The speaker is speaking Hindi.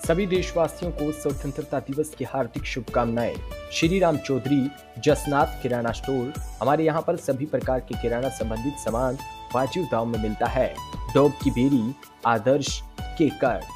सभी देशवासियों को स्वतंत्रता दिवस की हार्दिक शुभकामनाएं। श्री राम चौधरी, जसनाथ किराना स्टोर। हमारे यहाँ पर सभी प्रकार के किराना संबंधित सामान वाजिब दाम में मिलता है। डॉग की बेरी, आदर्श, केकर,